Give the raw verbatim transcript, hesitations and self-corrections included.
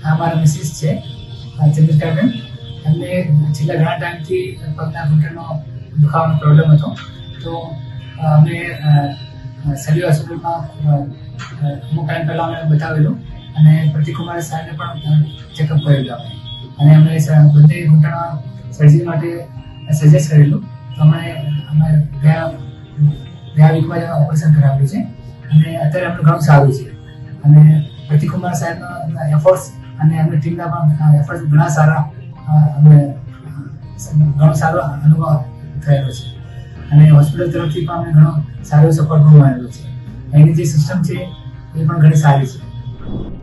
અમારા મિસિસ છે ચંદ્રિકાબેન, એમને છેલ્લા ઘણા ટાઈમથી પગના ઘૂંટણનો દુખાવાનો પ્રોબ્લેમ હતો. તો અમે શાલ્બી હોસ્પિટલમાં અમુક ટાઈમ પહેલાં અમે બતાવેલું અને પ્રતીક કુમાર સાહેબને પણ ચેકઅપ કરેલું અમે, અને અમે બંને ઘૂંટણના સર્જરી માટે સજેસ્ટ કરેલું. તો અમે અમે ગયા ગયા વીકમાં જ ઓપરેશન કરાવેલું છે અને અત્યારે અમને ઘણું સારું છે. અને પ્રતીક કુમાર સાહેબના એફર્ટ્સ અને એમની ટીમના પણ એફર્ટ્સ ઘણા સારા અમે ઘણો સારો અનુભવ થયેલો છે અને હોસ્પિટલ તરફથી પણ અમને ઘણો સારો સપોર્ટ પણ મળેલો છે. અહીંની જે સિસ્ટમ છે એ પણ ઘણી સારી છે.